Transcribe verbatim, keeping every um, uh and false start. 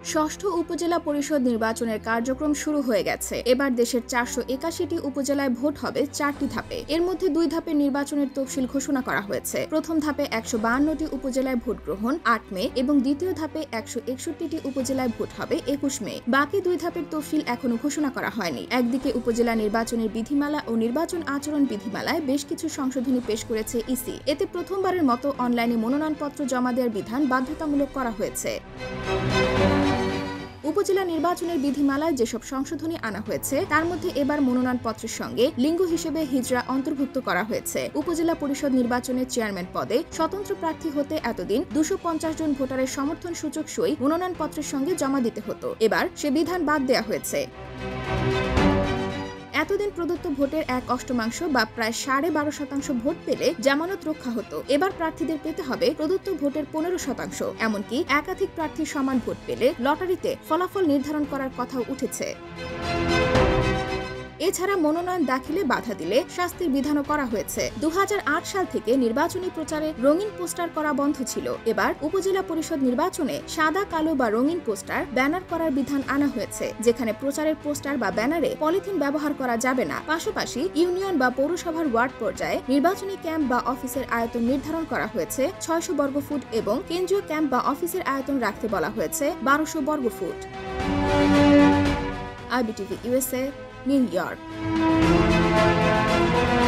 ষষ্ঠ উপজেলা পরিষদ নির্বাচনের কার্যক্রম শুরু হয়ে গেছে। এবার দেশের চারশো একাশিটি উপজেলায় ভোট হবে চারটি ধাপে। এর মধ্যে দুই ধাপের নির্বাচনের তফসিল ঘোষণা করা হয়েছে। প্রথম ধাপে একশো বাহান্নটি উপজেলায় ভোট গ্রহণ আট মে এবং দ্বিতীয় ধাপে একশো একষট্টিটি উপজেলায় ভোট হবে একুশ মে। বাকি দুই ধাপের তফসিল এখনো ঘোষণা করা হয়নি। একদিকে উপজেলা নির্বাচনের বিধিমালা ও নির্বাচন আচরণ বিধিমালায় বেশ কিছু সংশোধনী পেশ করেছে ইসি। এতে প্রথমবারের মতো অনলাইনে মনোনয়নপত্র জমা দেওয়ার বিধান বাধ্যতামূলক করা হয়েছে। উপজেলা নির্বাচনের বিধিমালায় যেসব সংশোধনী আনা হয়েছে তার মধ্যে এবার মনোনয়নপত্রের সঙ্গে লিঙ্গ হিসেবে হিজড়া অন্তর্ভুক্ত করা হয়েছে। উপজেলা পরিষদ নির্বাচনের চেয়ারম্যান পদে স্বতন্ত্র প্রার্থী হতে এতদিন দুশো পঞ্চাশ জন ভোটারের সমর্থন সূচক সই মনোনয়নপত্রের সঙ্গে জমা দিতে হতো। এবার সে বিধান বাদ দেওয়া হয়েছে। এতদিন প্রদত্ত ভোটের এক অষ্টমাংশ বা প্রায় সাড়ে বারো শতাংশ ভোট পেলে জামানত রক্ষা হতো। এবার প্রার্থীদের পেতে হবে প্রদত্ত ভোটের পনেরো শতাংশ। এমনকি একাধিক প্রার্থীর সমান ভোট পেলে লটারিতে ফলাফল নির্ধারণ করার কথাও উঠেছে। এছাড়া মনোনয়ন দাখিলে বাধা দিলে শাস্তির বিধানও করা হয়েছে। দু হাজার আট সাল থেকে নির্বাচনী প্রচারে রঙিন পোস্টার করা বন্ধ ছিল। এবার উপজেলা পরিষদ নির্বাচনে সাদা কালো বা রঙিন পোস্টার ব্যানার করার বিধান আনা হয়েছে, যেখানে প্রচারের পোস্টার বা ব্যানারে পলিথিন ব্যবহার করা যাবে না। পাশাপাশি ইউনিয়ন বা পৌরসভার ওয়ার্ড পর্যায়ে নির্বাচনী ক্যাম্প বা অফিসের আয়তন নির্ধারণ করা হয়েছে ছয়শো বর্গফুট এবং কেন্দ্রীয় ক্যাম্প বা অফিসের আয়তন রাখতে বলা হয়েছে বারোশো বর্গফুট। IBTV USA, New York.